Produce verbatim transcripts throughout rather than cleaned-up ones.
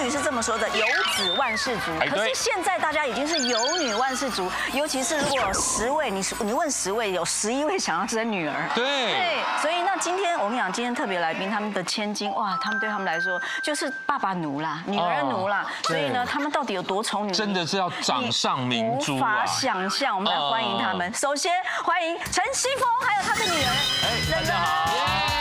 语是这么说的：有子万事足。可是现在大家已经是有女万事足，尤其是如果有十位，你你问十位，有十一位想要生女儿。 对。 对，所以那今天我们讲今天特别来宾，他们的千金哇，他们对他们来说就是爸爸奴啦，女儿奴啦。所以呢，他们到底有多宠女儿？ 真的是要掌上明珠啊！ 无法想象。我们来欢迎他们。首先欢迎陈熙峰，还有他的女儿。哎，大家好。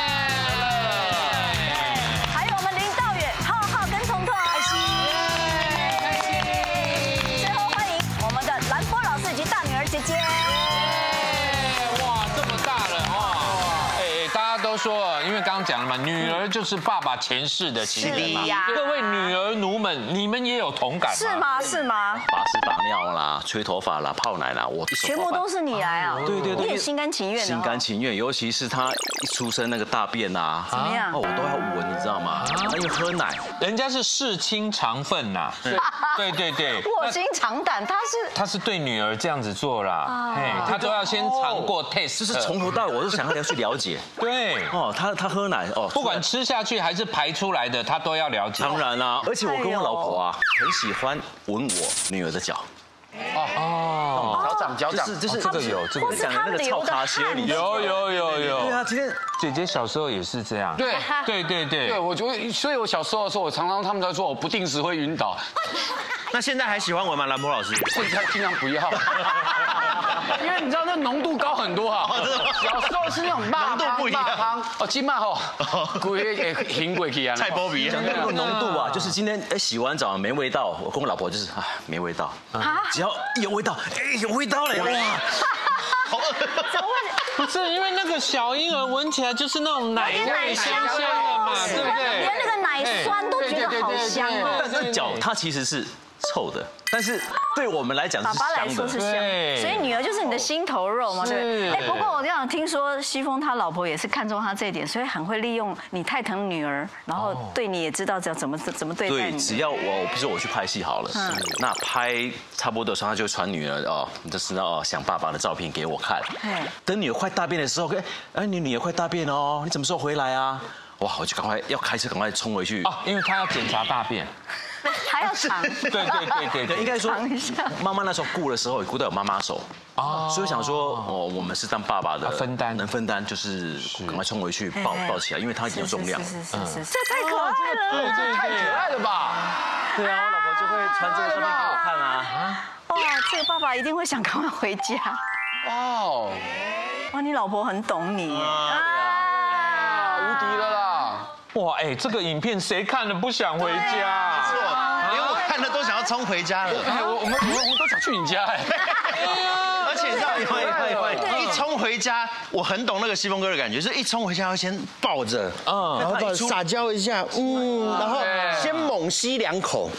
说，因为刚刚讲了嘛，女儿就是爸爸前世的情人嘛。各位女儿奴们，你们也有同感吗？ 是吗？是吗？ 把屎把尿啦，吹头发啦，泡奶啦，我一手全部都是你来啊！ 对对对， 你也心甘情愿。 心甘情愿，尤其是他一出生那个大便啊， 怎么样？ 哦，我都要闻，你知道吗？因为喝奶， 人家是世亲肠粪呐。对对对， 卧薪尝胆，他是他是对女儿这样子做啦，嘿，他都要先尝过 taste， 就是从头到尾我都想要去了解。 对。 哦，他他喝奶哦， 不管吃下去还是排出来的，他都要了解。 当然啦，而且我跟我老婆啊，很喜欢闻我女儿的脚。 哦， 脚掌脚掌， 就是就是这个有这个讲的那个臭卡鞋里有有有有。 对啊，今天姐姐小时候也是这样。 对对对对。 对，我觉得，所以我小时候的时候，我常常他们在说我不定时会晕倒。 那现在还喜欢闻吗，兰博老师？ 现在尽量不要。因为你知道那浓度高很多啊，小时候是那种辣汤，辣汤哦，今麦吼，鬼也行过去啊， 菜包皮，讲那个浓度啊，就是今天哎洗完澡没味道，我跟我老婆就是啊没味道，只要有味道，哎有味道嘞，哇，好饿， 怎么会？ 不是因为那个小婴儿闻起来就是那种奶味香香的嘛，对不对？ 连那个奶酸都觉得好香哦。 但是脚它其实是臭的，但是对我们来讲是爸爸来香的， 说是香，所以女儿就是你的心头肉嘛，对。哎，不过我这样听说，西风他老婆也是看中他这一点，所以很会利用你太疼女儿，然后对你也知道要怎么怎么对待对， 你。 只要我，比如说我去拍戏好了，那拍差不多的时候，他就传女儿哦，就是哦想爸爸的照片给我看。等女儿快大便的时候，哎哎，你女儿快大便哦，你什么时候回来啊？哇，我就赶快要开车，赶快冲回去。 哦，因为他要检查大便。 还要尝， 对对对对对， 应该说妈妈那时候顾的时候，也顾到有妈妈手啊，所以想说哦，我们是当爸爸的分担， 能分担就是赶快冲回去抱抱起来，因为他已经有重量。 是是是是，这太可爱了， 这太可爱了吧？ 对啊，我老婆就会传这个照片给我看啊。 哇，这个爸爸一定会想赶快回家。 哇哦， 哇，你老婆很懂你啊， 无敌了啦！ 哇，哎，这个影片谁看了不想回家？ 是我，连我看了都想要冲回家了。 哎，我我们我们都想去你家哎。 而且你知道，会会会，一冲回家，我很懂那个西风哥的感觉，就是一冲回家要先抱着，嗯，然后撒娇一下，嗯，然后先猛吸两口。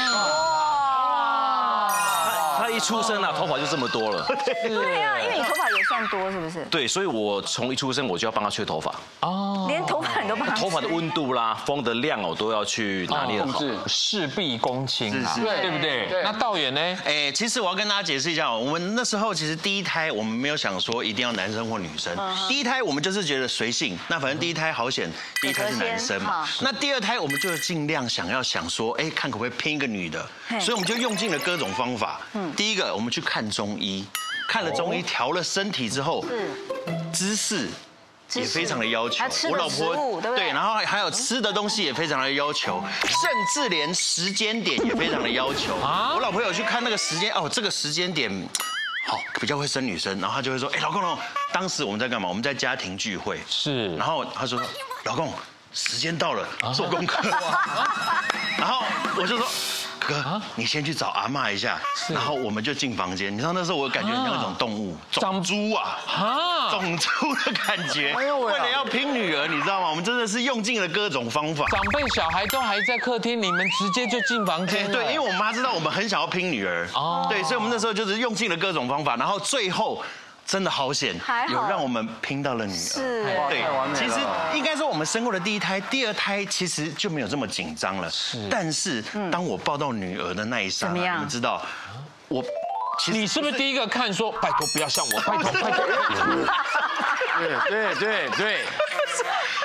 一出生啊，头发就这么多了。 对啊，因为你头发也算多，是不是？ 对，所以我从一出生我就要帮他吹头发。哦， 连头发你都帮他。 头发的温度啦、风的量哦，都要去拿捏好， 事必躬亲啊，对不对？那道远呢？ 哎，其实我要跟大家解释一下，我们那时候其实第一胎我们没有想说一定要男生或女生，第一胎我们就是觉得随性，那反正第一胎好险，第一胎是男生嘛。那第二胎我们就尽量想要想说，哎，看可不可以拼一个女的，所以我们就用尽了各种方法。嗯。 第一个，我们去看中医，看了中医调了身体之后，姿势也非常的要求。 我老婆对，然后还有吃的东西也非常的要求，甚至连时间点也非常的要求。我老婆有去看那个时间，哦，这个时间点好比较会生女生，然后她就会说，哎，老公老公，当时我们在干嘛？我们在家庭聚会， 是， 然后她说，老公，时间到了，做功课。然后我就说。 哥，你先去找阿嬷一下，然后我们就进房间。你知道那时候我感觉像一种动物，种猪啊，种猪的感觉。为了要拼女儿，你知道吗？我们真的是用尽了各种方法。 长辈小孩都还在客厅，你们直接就进房间了。 对，因为我妈知道我们很想要拼女儿，哦，对，所以我们那时候就是用尽了各种方法，然后最后。 真的好险，有让我们拼到了女儿。 是， 对，其实应该说我们生过的第一胎、第二胎其实就没有这么紧张了。是，但是当我抱到女儿的那一刹那，你们知道，我， 你是不是第一个看说，拜托不要像我，拜托拜托。 对对对对。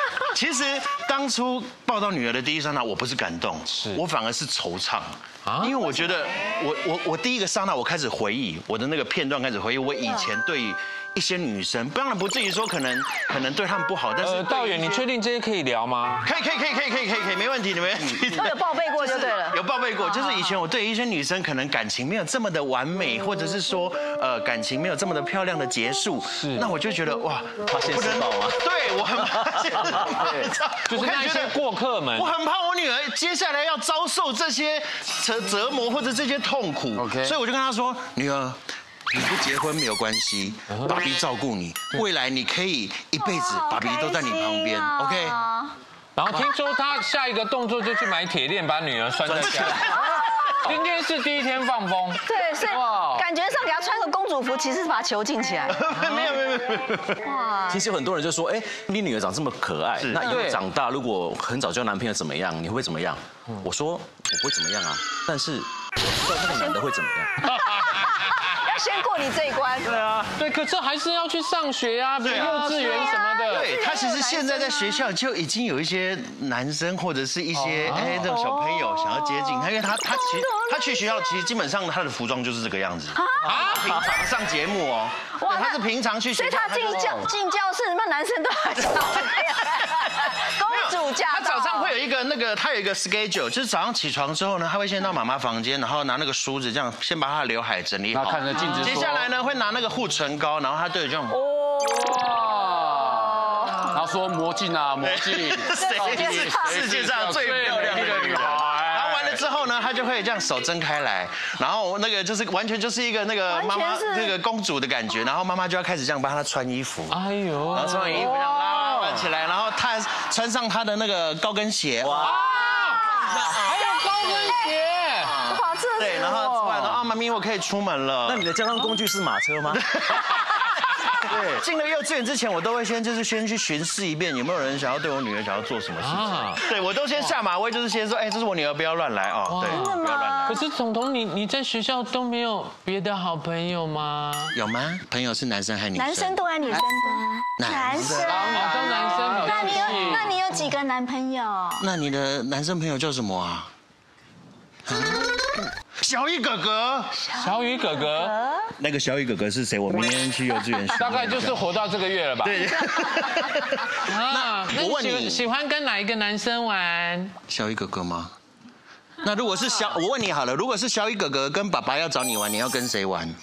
其实当初抱到女儿的第一刹那，我不是感动，是我反而是惆怅啊，因为我觉得我我我第一个刹那，我开始回忆我的那个片段，开始回忆我以前对一些女生，当然不至于说可能可能对她们不好，但是呃，道远，你确定这些可以聊吗？ 可以可以可以可以可以可以可以，没问题，没问题。 都有报备过就对了， 有报备过，就是以前我对一些女生可能感情没有这么的完美，或者是说呃感情没有这么的漂亮的结束，是，那我就觉得哇， 怕现实报啊， 对我很怕现实报， 就是那些过客们， 我很怕我女儿接下来要遭受这些折折磨或者这些痛苦， OK， 所以我就跟她说，女儿。你不结婚没有关系，爸比照顾你，未来你可以一辈子，爸比都在你旁边 ，OK。 然后听说他下一个动作就去买铁链，把女儿拴在家。今天是第一天放风， 对，所以感觉上给他穿个公主服，其实是把他囚禁起来。 没有没有没有。 哇！其实有很多人就说，哎，你女儿长这么可爱，那以后长大如果很早交男朋友怎么样？你会怎么样？我说我不会怎么样啊，但是我知道那个男的会怎么样。 要先过你这一关。 对啊，对，可是还是要去上学啊，比如幼稚园什么的。 对，他其实现在在学校就已经有一些男生或者是一些哎这种小朋友想要接近他，因为他他其实他去学校其实基本上他的服装就是这个样子啊，平常上节目哦，哇，他是平常去学校， 所以他进教进教室，什么男生都还是公主驾到。 他早上会有一个那个他有一个 schedule， 就是早上起床之后呢，他会先到妈妈房间，然后拿那个梳子这样先把他的刘海整理好， 看着镜子。 接下来呢会拿那个护唇膏，然后他对着这种。 哇！然后说魔镜啊魔镜， 世界上最漂亮的女孩。然后完了之后呢，他就会这样手睁开来，然后那个就是完全就是一个那个妈妈那个公主的感觉，然后妈妈就要开始这样帮她穿衣服。哎呦！然后穿完衣服这样拉拉起来，然后她穿上她的那个高跟鞋。哇！ 还有高跟鞋。 哇，这对，然后出来了啊，妈咪，我可以出门了。 那你的交通工具是马车吗？ 对，进了幼稚园之前，我都会先就是先去巡视一遍，有没有人想要对我女儿想要做什么事情。对，我都先下马威，就是先说，哎，这是我女儿，不要乱来哦。对，不要乱来。 可是彤彤，你你在学校都没有别的好朋友吗？ 有吗？朋友是男生还是女生？ 男生多还是女生多？ 男生。 哦，都男生。 那你有那你有几个男朋友？ 那你的男生朋友叫什么啊？小雨哥哥， 小雨哥哥， 那个小雨哥哥是谁？我明天去幼稚园。 大概就是活到这个月了吧？对。啊，那我问你，喜欢跟哪一个男生玩？ 小雨哥哥吗？那如果是小，我问你好了，如果是小雨哥哥跟爸爸要找你玩，你要跟谁玩？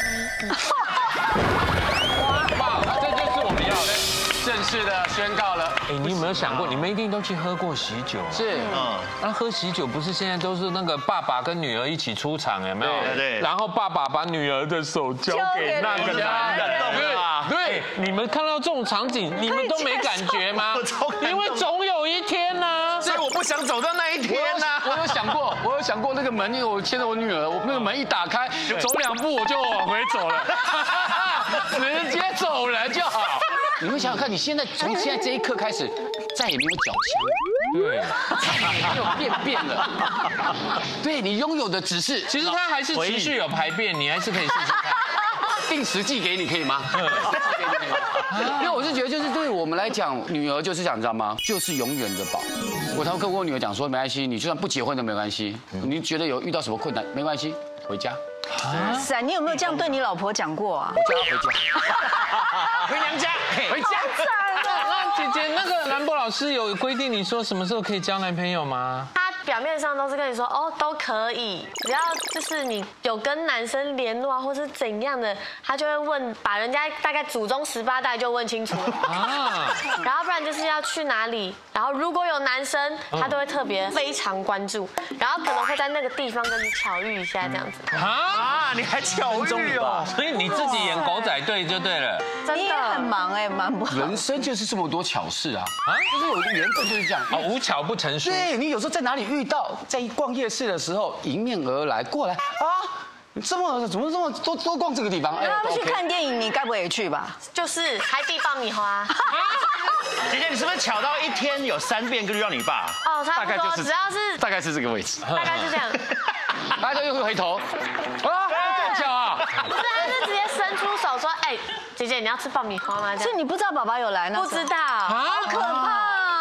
哇，这就是我们要的。 正式的宣告了。 哎，你有没有想过，你们一定都去喝过喜酒？ 是， 嗯，那喝喜酒不是现在都是那个爸爸跟女儿一起出场，有没有？ 对对。 然后爸爸把女儿的手交给那个男人，对，你们看到这种场景，你们都没感觉吗？因为总有一天呢， 所以我不想走到那一天呢。 我有想过，我有想过那个门，因为我牵着我女儿，我那个门一打开，走两步我就往回走了，直接走人就好。你们想想看，你现在从现在这一刻开始，再也没有脚枪， 对， 没有便便了。对你拥有的只是， 其实它还是持续有排便，你还是可以试试看。 定时寄给你可以吗？因为我是觉得，就是对我们来讲，女儿就是讲，你知道吗？就是永远的宝。我常跟我女儿讲说，没关系，你就算不结婚都没关系。你觉得有遇到什么困难，没关系，回家。 是啊，你有没有这样对你老婆讲过啊？ 我叫她回家， 回娘家， 回家。 那姐姐，那个兰博老师有规定你说什么时候可以交男朋友吗？ 他表面上都是跟你说哦都可以，只要就是你有跟男生联络啊，或是怎样的，他就会问，把人家大概祖宗十八代就问清楚了啊。然后不然就是要去哪里，然后如果有男生，他都会特别非常关注，然后可能会在那个地方跟你巧遇一下这样子。 啊，你还巧遇哦？ 所以你自己演狗仔队就对了。 你也很忙哎，蛮不好。 人生就是这么多巧事啊，啊，就是有一个缘分就是这样啊，无巧不成书。 对你有时候在哪里遇到，在逛夜市的时候迎面而来过来啊，你这么怎么这么多多逛这个地方？ 哎，他们去看电影，你该不会也去吧？ 就是海底爆米花。 姐姐，你是不是巧到一天有三遍就让你爸？ 哦，差不多，只要是大概是这个位置， 大概是这样。 大家就会回头，啊，这么巧啊！ 不是，他是直接伸出手说，哎，姐姐你要吃爆米花吗？ 所以你不知道爸爸有来呢？ 不知道， 好可怕。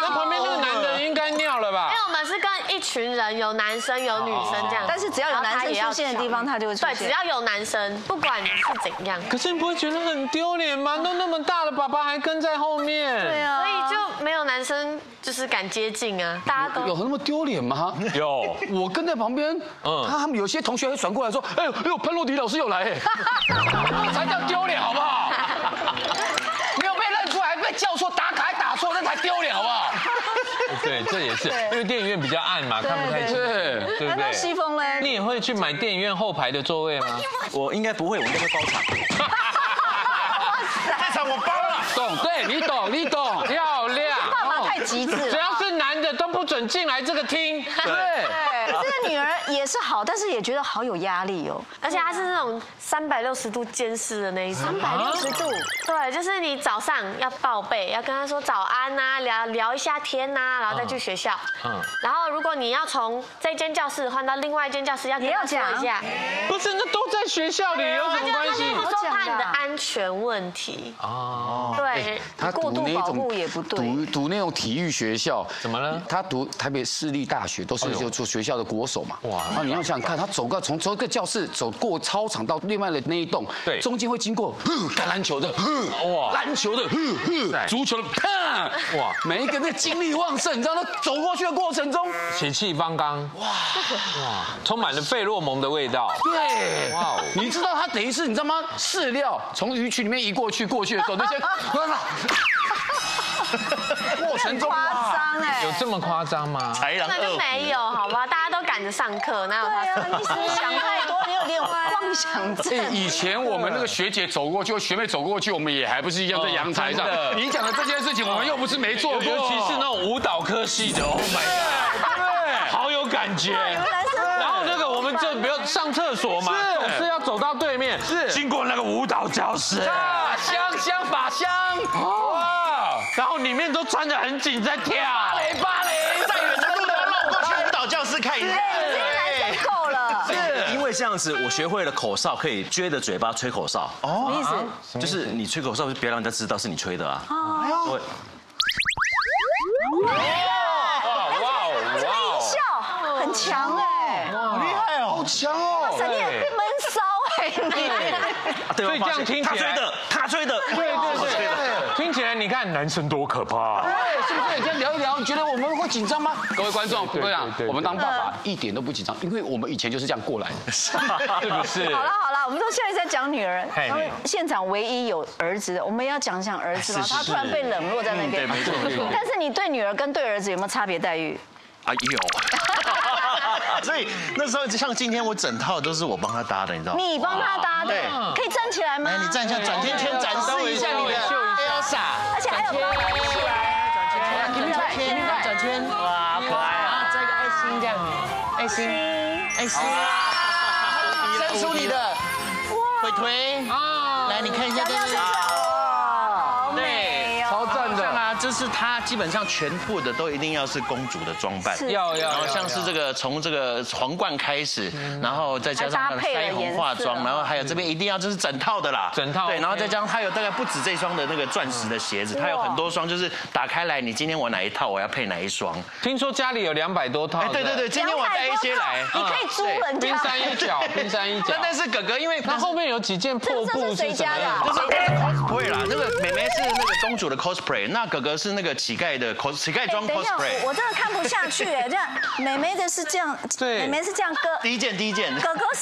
那旁边那个男的应该尿了吧？ 因为我们是跟一群人，有男生有女生这样， 但是只要有男生出现的地方，他就会出现。 对，只要有男生，不管你是怎样。 可是你不会觉得很丢脸吗？都那么大了，爸爸还跟在后面。 对啊， 所以就没有男生就是敢接近啊，大家都有那么丢脸吗？ 有， 我跟在旁边，嗯，他们有些同学会转过来说，哎呦哎呦，潘若迪老师有来，哎，才叫丢脸好不好？没有被认出来，被叫错打卡还打错，那才丢脸好不好？ 对，这也是，因为电影院比较暗嘛，看不太清，对不对？ 西风嘞， 你也会去买电影院后排的座位吗？ 我应该不会，我应该会包场。 这场我包了。 懂，对你懂，你懂，漂亮。 爸爸太极致了， 只要是男的都不准进来这个厅。 对。 这个女儿也是好，但是也觉得好有压力哦， 而且她是那种三百六十度监视的那一种。 三百六十度， 对，就是你早上要报备，要跟她说早安呐，聊聊一下天呐，然后再去学校。嗯。然后如果你要从这间教室换到另外一间教室，要跟她说一下。 不是，那都在学校里，有什么关系？ 他说怕你的安全问题。哦。对。 他过度保护也不对。 读读那种体育学校， 怎么了？ 他读台北市立大学，都是就做学校的国手嘛。哇！然后你要想想看，他走个从从一个教室走过操场到另外的那一栋，对，中间会经过打篮球的，哇，篮球的，足球的，啪，哇，每一个那精力旺盛，你知道他走过去的过程中， 血气方刚，哇哇，充满了费洛蒙的味道。 对，哇，你知道他等于是你知道吗？饲料从鱼群里面移过去，过去的时候那些。过程中夸张哎， 有这么夸张吗？ 那就没有，好吧，大家都赶着上课，哪有他？ 对啊，你是不是想太多？你有点妄想症。 以前我们那个学姐走过去，学妹走过去，我们也还不是一样在阳台上。你讲的这件事情，我们又不是没做过， 尤其是那种舞蹈科系的 ，Oh my god， 对，好有感觉。然后那个我们就不要上厕所嘛，总是要走到对面，是经过那个舞蹈教室， 香香法香， 哇，然后里面都穿得很紧在跳， 芭蕾芭蕾， 在远的路都要绕过去舞蹈教室看一下。 男生够了， 是因为这样子，我学会了口哨可以撅着嘴巴吹口哨。 哦，什么意思？ 就是你吹口哨，不要让人家知道是你吹的啊。哦。 哇哇哇！效很强哎， 好厉害哦， 好强哦！ 哇塞，你也被闷骚哎你。 所以这样听起来， 他吹的，他吹的， 对对对，听起来你看男生多可怕。 对，是不是？你先聊一聊，你觉得我们会紧张吗？各位观众，我跟你讲，我们当爸爸一点都不紧张，因为我们以前就是这样过来的， 是不是？ 好了好了，我们都现在在讲女儿，然后现场唯一有儿子的，我们要讲讲儿子吗？他突然被冷落在那边。 对，没错没错。 但是你对女儿跟对儿子有没有差别待遇？ 啊有。所以那时候像今天我整套都是我帮他搭的，你知道吗？ 你帮他搭的，可以站起来吗？ 来，你站一下，转圈圈展示一下你的 Elsa， 而且还有包起来， 转圈，转圈，哇，可爱啊！这个爱心这样，爱心，爱心，伸出你的腿腿啊，来，你看一下这是。就是她基本上全部的都一定要是公主的装扮， 要要， 然后像是这个从这个皇冠开始，然后再加上她的腮红化妆，然后还有这边一定要就是整套的啦， 整套对，然后再加上她有大概不止这双的那个钻石的鞋子，她有很多双，就是打开来你今天我哪一套我要配哪一双。 听说家里有两百多套， 哎，对对对，今天我带一些来， 你可以租人家。 冰山一角，冰山一角。 但是哥哥因为那后面有几件破布是什么样？ 就是 cosplay 啦，那个妹妹是那个公主的 cosplay， 那哥哥是那个乞丐的 cos 乞丐装 cosplay。 我真的看不下去哎，这样妹妹的是这样， 对， 妹妹是这样，哥第一件第一件， 哥哥是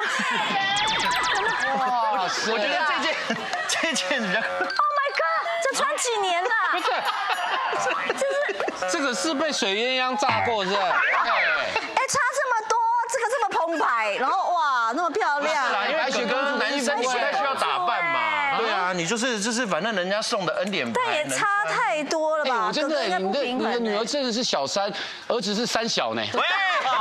这样。 哇，我觉得这件这件比较。 Oh my god， 这穿几年了？ 不是，这是这个是被水鸳鸯炸过是？ 哎，差这么多，这个这么澎湃，然后哇，那么漂亮。 因为哥哥男生不太需要打扮嘛。对啊，你就是就是反正人家送的恩典牌。 但也差太多了吧？ 我真的，你的你的女儿真的是小三，儿子是三小呢。喂。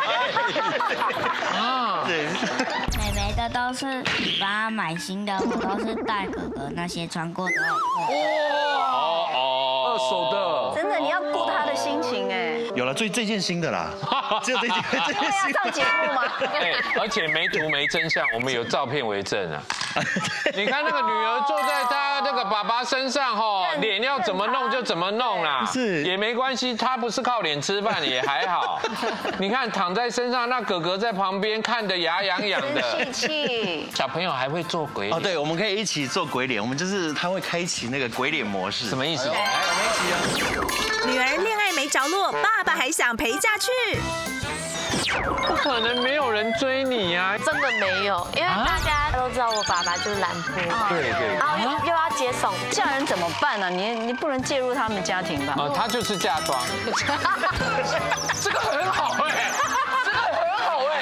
啊。对。妹妹的都是你帮她买新的，我都是带哥哥那些穿过的。哇。 哦哦。二手的。 真的，你要顾他的心情哎。 有了， 这这件新的啦，只有这件这件新的。 上节目吗？ 哎，而且没图没真相，我们有照片为证啊。你看那个女儿坐在她那个爸爸身上，哈，脸要怎么弄就怎么弄啦， 是也没关系，她不是靠脸吃饭也还好。你看躺在身上，那哥哥在旁边看得牙痒痒的， 生气气。 小朋友还会做鬼脸哦，对，我们可以一起做鬼脸，我们就是他会开启那个鬼脸模式， 什么意思？ 来，我们一起啊。 女儿恋爱没着落，爸爸还想陪嫁去。 不可能没有人追你呀！ 真的没有，因为大家都知道我爸爸就是兰波， 对对。 然后又要接送， 这样人怎么办呢？你你不能介入他们家庭吧？ 哦，他就是嫁妆。这个很好哎，这个很好哎。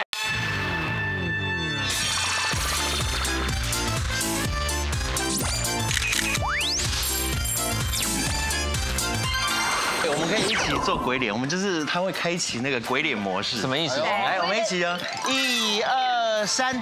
我们可以一起做鬼脸，我们就是他会开启那个鬼脸模式， 什么意思？ 来，我们一起啊，一二三。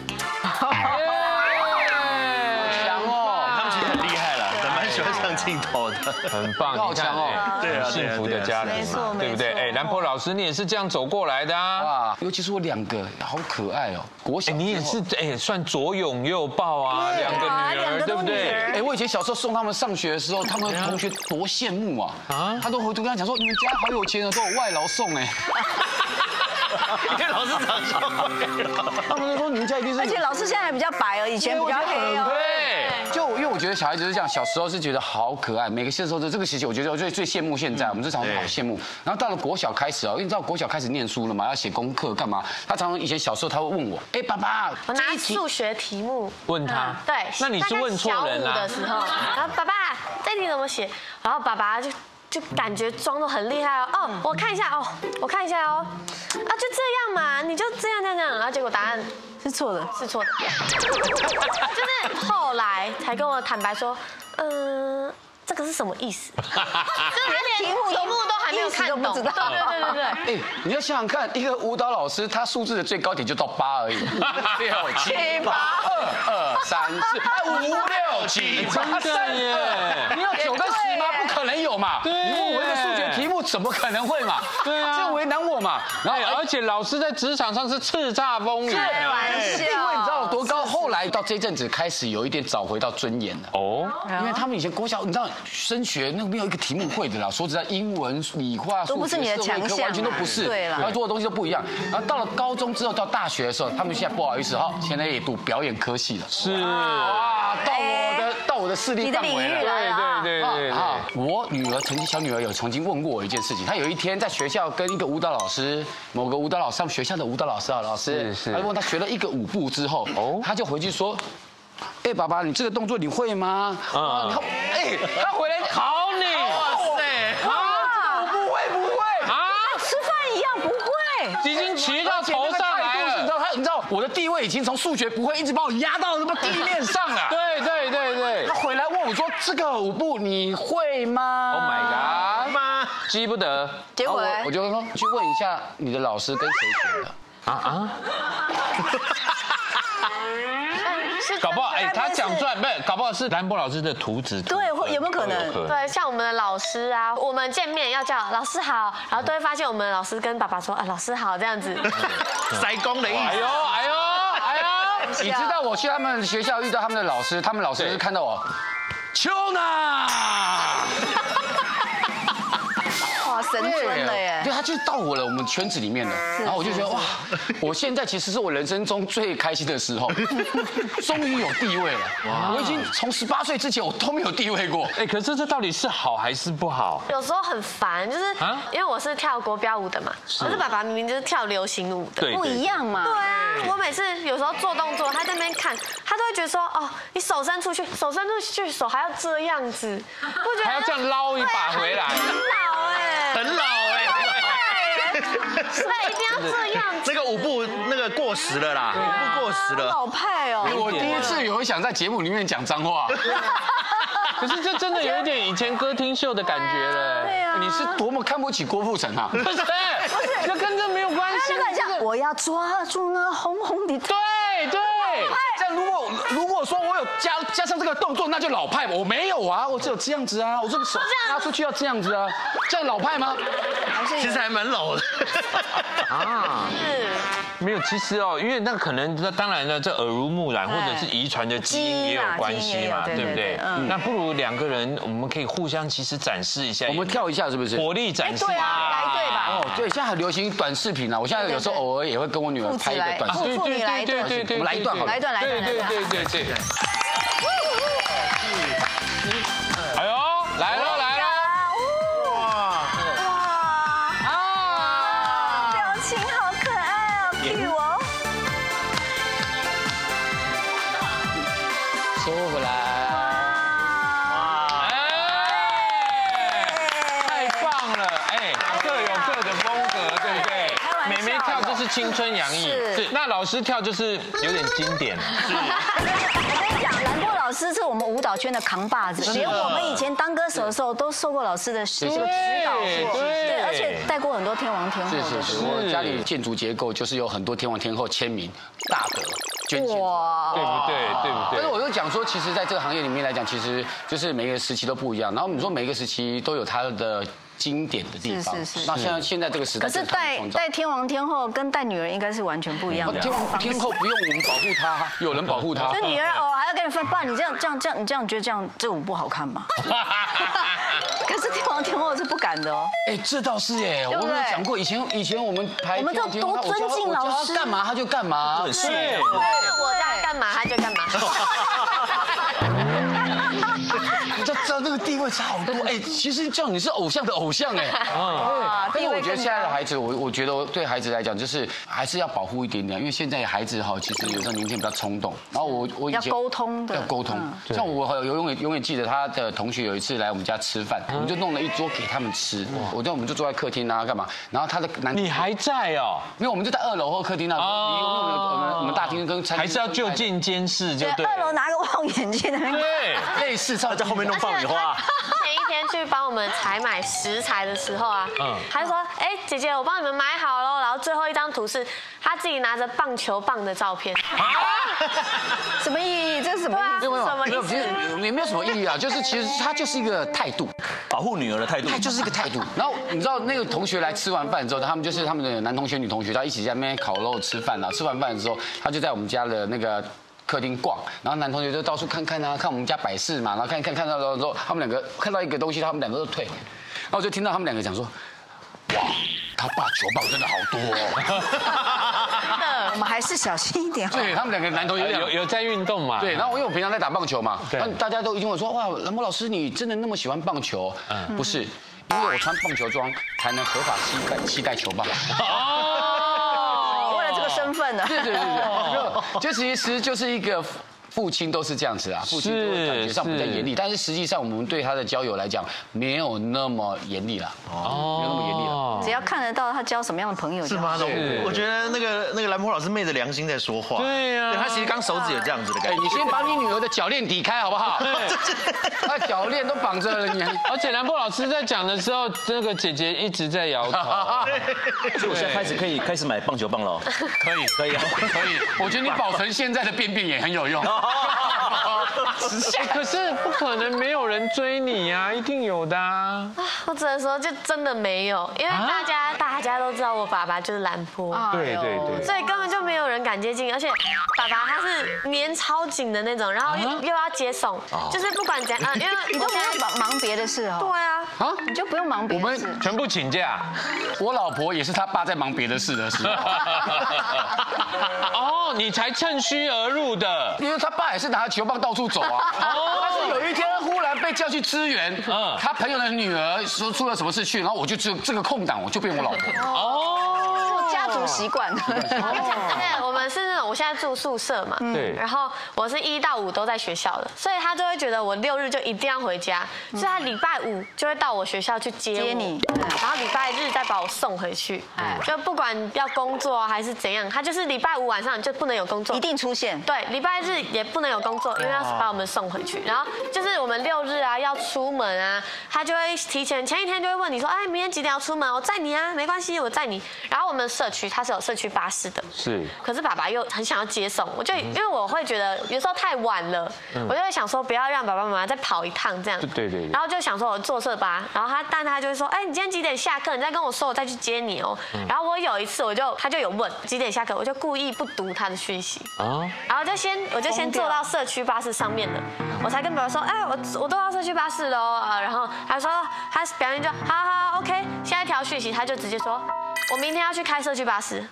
镜头的很棒， 好强哦！ 对，幸福的家庭嘛，对不对？哎，兰波老师，你也是这样走过来的啊！ 哇，尤其是我两个好可爱哦，国小你也是哎，算左拥右抱啊，两个女儿，对不对？ 哎，我以前小时候送他们上学的时候，他们同学多羡慕啊！啊，他都回头跟他讲说，你们家好有钱啊，都有外劳送哎。 因为老师长相， 他们就说你们家一定是， 而且老师现在还比较白哦，以前比较黑哦。 对， 就因为我觉得小孩子是这样，小时候是觉得好可爱，每个时候的这个时期，我觉得我最最羡慕现在，我们这常常好羡慕。然后到了国小开始啊，因为你知道国小开始念书了嘛，要写功课干嘛？他常常以前小时候他会问我，哎，爸爸， 我拿数学题目问他， 对， 那你是问错人了。 的时候，然后爸爸这题怎么写？然后爸爸就。就感觉装得很厉害哦，哦，我看一下哦，我看一下哦，啊，就这样嘛，你就这样这样这样，然后结果答案是错的， 是错的，就是后来才跟我坦白说，嗯，这个是什么意思？就是他连题目题目都还没有看懂，对对对对对。 哎，你要想想看，一个舞蹈老师，他数字的最高点就到八而已，六七八二二三四五六七八三二，你要九跟十吗？不可能有嘛。你问我一个数学题目，怎么可能会嘛？ 对啊， 这为难我嘛。 然后而且老师在职场上是叱咤风云， 开玩笑， 地位你知道有多高？后来到这阵子开始有一点找回到尊严了。哦，因为他们以前国小，你知道升学那个没有一个题目会的啦。说实在，英文、理化、 都不是你的强项， 完全都不是。 对了， 然后做的东西都不一样。然后到了高中之后，到大学的时候，他们现在不好意思哈，现在也读表演科系了。 是哇，到我的到我的势力范围了。 对对对对啊！我女儿曾经小女儿有曾经问过我一件事情，她有一天在学校跟一个舞蹈老师，某个舞蹈老师，他们学校的舞蹈老师啊，老师，她问她学了一个舞步之后，哦，她就回去说，哎，爸爸，你这个动作你会吗？啊，哎，她回来考你，哇塞，啊，舞步会不会啊？ 吃饭一样不会， 已经骑到头上来了。 你知道他，你知道我的地位已经从数学不会一直把我压到什么地面上了。 对对对对， 他回来问我说：“这个舞步你会吗 ？”Oh my god！ 吗？ 记不得。 结果我我就说去问一下你的老师跟谁学的。啊啊！ 搞不好哎，他讲出来不是，搞不好是兰波老师的徒子。 对，有没有可能？ 对，像我们的老师啊，我们见面要叫老师好，然后都会发现我们老师跟爸爸说啊老师好这样子， 塞公的意思。 哎呦哎呦哎呦！ 你知道我去他们学校遇到他们的老师，他们老师是看到我，秋娜。 哇，神尊了耶！ 对，他就到我了，我们圈子里面了。然后我就觉得哇，我现在其实是我人生中最开心的时候，终于有地位了。我已经从十八岁之前我都没有地位过。 哎，可是这到底是好还是不好？ 有时候很烦，就是因为我是跳国标舞的嘛，可是爸爸明明就是跳流行舞的， 不一样嘛。 对啊，我每次有时候做动作，他在那边看，他都会觉得说哦，你手伸出去，手伸出去，手还要这样子，我觉得还要这样捞一把回来， 很老哎， 很老哎， 对，一定要这样。 这个舞步那个过时了啦，舞步过时了， 老派哦。 我第一次有想在节目里面讲脏话。 可是这真的有一点以前歌厅秀的感觉了。 对啊， 你是多么看不起郭富城啊？ 不是，不是，这跟这没有关系。 那个很像，我要抓住那红红的。 对对。 这样如果如果说我有加加上这个动作，那就老派。我没有啊，我只有这样子啊，我这个手拿出去要这样子啊，这样老派吗？ 其实还蛮老的。 啊，没有，其实哦，因为那可能那当然呢，这耳濡目染或者是遗传的基因也有关系嘛，对不对？那不如两个人，我们可以互相其实展示一下， 我们跳一下是不是？ 火力展示。 对啊，来对吧？ 哦，对，现在很流行短视频啊，我现在有时候偶尔也会跟我女儿拍一个短视频。 父女来一段， 对对， 我们来一段好了， 来一段，来一段， 对对对对对。哎呦，来了来了！ 哇哇啊！表情好可爱哦 ，Q 哦。 收回来。 哇！哎，太棒了！哎，各有各的风格，对不对？妹妹跳就是青春洋溢，是。那老师跳就是有点经典了。 我跟你讲，兰波老师是我们舞蹈圈的扛把子，连我们以前当歌手的时候都受过老师的这个指导过，对，而且带过很多天王天后。 是是是，我家里建筑结构就是有很多天王天后签名，大德捐献。 哇，对不对？对不对？ 但是我就讲说，其实在这个行业里面来讲，其实就是每个时期都不一样。然后你说每个时期都有它的经典的地方。 是是是。 那现在现在这个时代， 可是带带天王天后跟带女儿应该是完全不一样的。 天王天后不用我们保护她，有人保护她。 就女儿哦还要跟你分，爸，你这样这样这样，你这样觉得这样这舞不好看吗？可是天王天后是不敢的哦。 哎，这倒是哎，我没有讲过。以前以前我们排我们就多尊敬老师， 干嘛他就干嘛。 是。 我在干嘛他就干嘛。 你知道那个地位差好多哎，其实叫你是偶像的偶像哎。啊，但是我觉得现在的孩子，我我觉得对孩子来讲，就是还是要保护一点点，因为现在孩子哈，其实有时候年轻比较冲动。然后我我以前要沟通的， 要沟通。像我有永远永远记得他的同学有一次来我们家吃饭，我们就弄了一桌给他们吃。我在我们就坐在客厅啊干嘛？然后他的男你还在哦？ 因为我们就在二楼或客厅那，离我们我们我们大厅跟餐厅还是要就近监视就对。 二楼拿个望远镜那边。 对， 类似在在后面弄爆米花。 前一天去帮我们采买食材的时候啊，嗯，他就说，哎，姐姐，我帮你们买好了。然后最后一张图是他自己拿着棒球棒的照片。啊？ 什么意义？这是什么意思？ 没有没有，其实也没有什么意义啊，就是其实他就是一个态度， 保护女儿的态度， 他就是一个态度。然后你知道那个同学来吃完饭之后，他们就是他们的男同学、女同学，他一起在那边烤肉吃饭啊。吃完饭之后，他就在我们家的那个客厅逛，然后男同学就到处看看啊，看我们家摆饰嘛，然后看一看看到之后，他们两个看到一个东西，他们两个都退，然后我就听到他们两个讲说，哇，他爸球棒真的好多哦。 我们还是小心一点。 对他们两个男同学有有在运动嘛？ 对，然后因为我平常在打棒球嘛，然后大家都一定会说，哇，兰波老师你真的那么喜欢棒球？嗯，不是，因为我穿棒球装才能合法携带携带球棒。 为了这个身份呢？ 对对对对，就其实就是一个。父亲都是这样子啊，父亲都感觉上比较严厉，但是实际上我们对他的交友来讲没有那么严厉了，哦，没有那么严厉了。 只要看得到他交什么样的朋友， 是吗？我觉得那个那个兰波老师昧着良心在说话， 对呀， 他其实刚手指有这样子的感觉。 你先把你女儿的脚链抵开好不好？他脚链都绑着了，你。 而且兰波老师在讲的时候，那个姐姐一直在摇头， 所以我现在开始可以开始买棒球棒了。 可以可以啊， 可以。我觉得你保存现在的便便也很有用。 可是不可能没有人追你呀，一定有的啊！ 我只能说，就真的没有，因为大家大家都知道我爸爸就是兰波， 对对对， 所以根本就没有人敢接近，而且爸爸他是黏超紧的那种，然后又又要接送，就是不管怎样，因为你都不用忙忙别的事哦。 对啊， 啊，你就不用忙别的事， 全部请假。 我老婆也是他爸在忙别的事的时候。 哦，你才趁虚而入的， 因为他爸也是拿着球棒到处走啊。哦，但是有一天忽然被叫去支援，嗯，他朋友的女儿说出了什么事去，然后我就只有这个空档，我就变我老婆。 哦，家族习惯。 而且我们是那种，我现在住宿舍嘛，对，然后我是一到五都在学校的，所以他就会觉得我六日就一定要回家，所以他礼拜五就会到我学校去接接你，然后礼拜日再把我送回去，就不管要工作还是怎样，他就是礼拜五晚上就不能有工作， 一定出现。 对，礼拜日也不能有工作，因为要把我们送回去。然后就是我们六日啊要出门啊，他就会提前前一天就会问你说，哎，明天几点要出门？我载你啊，没关系，我载你。然后我们社区区它是有社区巴士的， 是。 可是爸爸又很想要接送，我就因为我会觉得有时候太晚了，我就会想说不要让爸爸妈妈再跑一趟这样。 对对。 然后就想说我坐社巴，然后他但他就会说，哎，你今天几点下课？你再跟我说，我再去接你哦。然后我有一次我就他就有问几点下课，我就故意不读他的讯息啊，然后就先我就先坐到社区巴士上面了，我才跟爸爸说，哎，我我都到社区巴士喽啊，然后他说他表面就好好 OK， 下一条讯息他就直接说，我明天要去开社区巴士。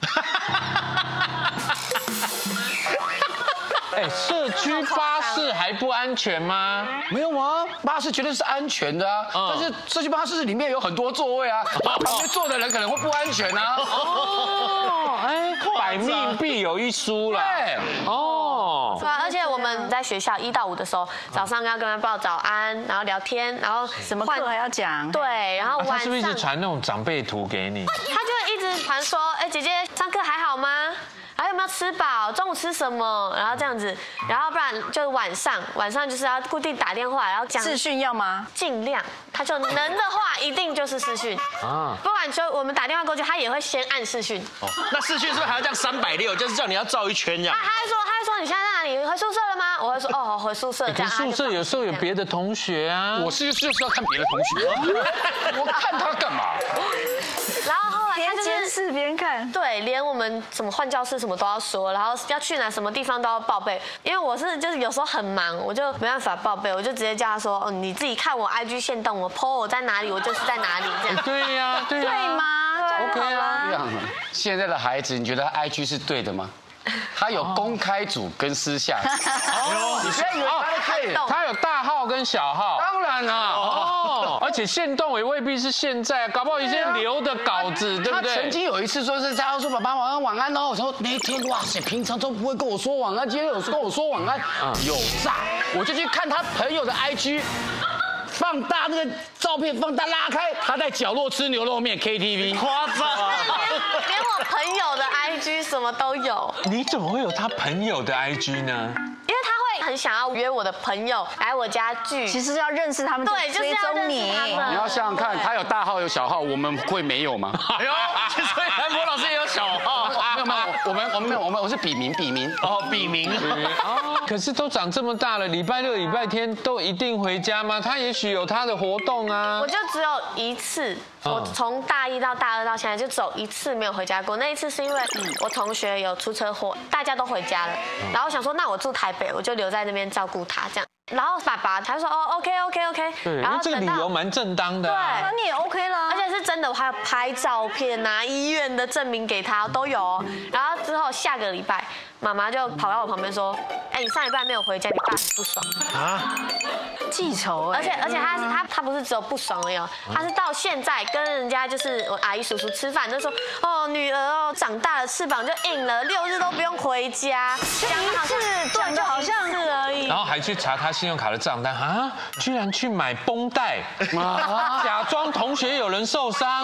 哎，社区巴士还不安全吗？ 没有啊，巴士绝对是安全的啊。但是社区巴士里面有很多座位啊，旁边坐的人可能会不安全啊。 哦，哎，百命必有一疏啦。 对， 哦。 对啊，而且我们在学校一到五的时候，早上要跟他报早安，然后聊天，然后什么课还要讲。 对，然后晚上他是不是一直传那种长辈图给你？ 他就一直传说，哎，姐姐上课还好吗？还有没有吃饱？中午吃什么？然后这样子，然后不然就晚上，晚上就是要固定打电话，然后讲视讯要吗？ 尽量，他就能的话，一定就是视讯啊。不管就我们打电话过去，他也会先按视讯。 哦，那视讯是不是还要这样三百六？就是叫你要照一圈这样。 他还说，他还说你现在在哪里？回宿舍了吗？我会说哦，回宿舍。 可是宿舍有时候有别的同学啊。 我是就是要看别的同学，我看他干嘛？ 然后后来他就是监视别人看， 对，连我们什么换教室什么都要说，然后要去哪什么地方都要报备。因为我是就是有时候很忙，我就没办法报备，我就直接叫他说，哦，你自己看我 I G 限动，我 po 我在哪里，我就是在哪里这样。 对呀，对呀。 对吗 ？OK 啊。 这样，现在的孩子，你觉得 I G 是对的吗？他有公开组跟私下。哦，你不要以为他的可以， 他有大号跟小号。 当然了。 哦，而且限动也未必是现在，搞不好一些留的稿子，对不对？ 他曾经有一次说是他说爸爸晚安晚安哦，我说那一天哇塞，平常都不会跟我说晚安，今天有跟我说晚安，有诈，我就去看他朋友的 I G。放大那个照片，放大拉开，他在角落吃牛肉面 K T V， 夸张， 连我朋友的 I G 什么都有。 你怎么会有他朋友的 I G 呢？ 因为他会很想要约我的朋友来我家聚， 其实要认识他们， 对，就是要认识他们。 你要想想看，他有大号有小号，我们会没有吗？ 哎呦，所以兰博老师也有小号。 没有没有，我们我们没有我们我是笔名笔名哦，笔名哦。可是都长这么大了，礼拜六、礼拜天都一定回家吗？他也许有他的活动啊。 我就只有一次，我从大一到大二到现在就只有一次没有回家过。那一次是因为我同学有出车祸，大家都回家了，然后我想说，那我住台北，我就留在那边照顾他这样。然后爸爸他说哦 OK OK OK， 对， 然后这个理由蛮正当的。 对， 那你也 OK 啦， 而且是真的，我还有拍照片啊，医院的证明给他都有。然后之后下个礼拜，妈妈就跑到我旁边说，哎，你上礼拜没有回家，你爸很不爽啊， 记仇哎。 而且而且他是他他不是只有不爽而已，他是到现在跟人家就是我阿姨叔叔吃饭，就说哦女儿哦长大了翅膀就硬了，六日都不用回家， 讲一次对，就好像是而已。 然后还去查他信用卡的账单啊，居然去买绷带，假装同学有人受伤。